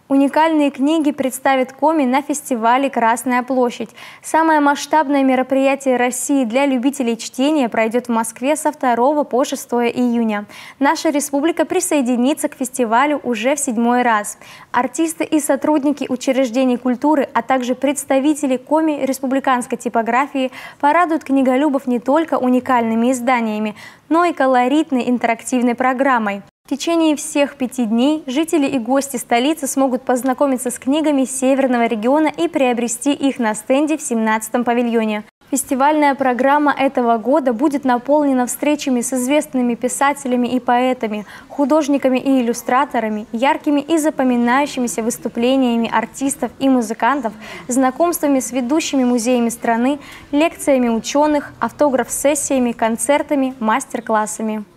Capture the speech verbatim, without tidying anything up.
Уникальные книги представит Коми на фестивале «Красная площадь». Самое масштабное мероприятие России для любителей чтения пройдет в Москве со второго по шестое июня. Наша республика присоединится к фестивалю уже в седьмой раз. Артисты и сотрудники учреждений культуры, а также представители Коми республиканской типографии порадуют книголюбов не только уникальными изданиями, но и колоритной интерактивной программой. В течение всех пяти дней жители и гости столицы смогут познакомиться с книгами северного региона и приобрести их на стенде в семнадцатом павильоне. Фестивальная программа этого года будет наполнена встречами с известными писателями и поэтами, художниками и иллюстраторами, яркими и запоминающимися выступлениями артистов и музыкантов, знакомствами с ведущими музеями страны, лекциями ученых, автограф-сессиями, концертами, мастер-классами.